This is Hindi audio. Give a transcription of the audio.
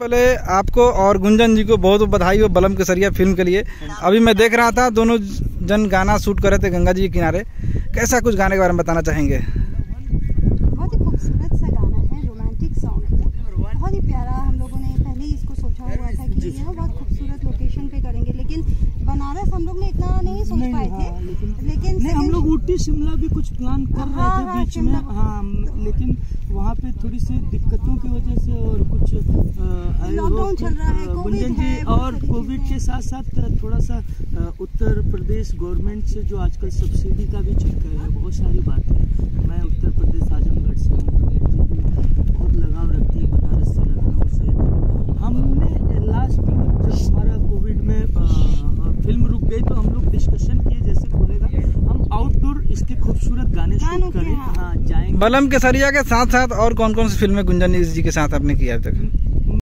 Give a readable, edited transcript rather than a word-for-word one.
पहले आपको और गुंजन जी को बहुत बधाई हो बलम केसरिया फिल्म के लिए। अभी मैं देख रहा था दोनों जन गाना शूट कर रहे थे गंगा जी के किनारे। कैसा कुछ गाने के बारे में बताना चाहेंगे? बहुत ही खूबसूरत सा गाना है, रोमांटिक सॉन्ग है, बहुत ही प्यारा। हम लोगों ने पहले ही इसको सोचा हुआ था कि ये ना बहुत खूबसूरत लोकेशन पे करेंगे, लेकिन बनारस हम लोग ने इतना नहीं सोच पाए थे। लेकिन हम लोग ऊटी शिमला भी कुछ प्लान कर रहे थे बीच में, हाँ, लेकिन वहाँ पे थोड़ी सी दिक्कतों की वजह से और कुछ लॉकडाउन चल रहा है, गुंजन जी, और कोविड के साथ साथ थोड़ा सा उत्तर प्रदेश गवर्नमेंट से जो आजकल सब्सिडी का भी चक्कर है, बहुत सारी बातें हैं। मैं उत्तर प्रदेश आजमगढ़ से हूँ, बहुत लगाव रखती है बनारस से, लखनऊ से। हमने लास्ट जब हमारा कोविड में फिल्म रुक गई तो हम लोग डिस्कशन किए जैसे खुलेगा हम आउटडोर इसके खूबसूरत गाने शूट करें। हाँ, जाएंगे। बलम केसरिया के साथ साथ और कौन कौन सी फिल्में गुंजन जी के साथ आपने किया अभी तक?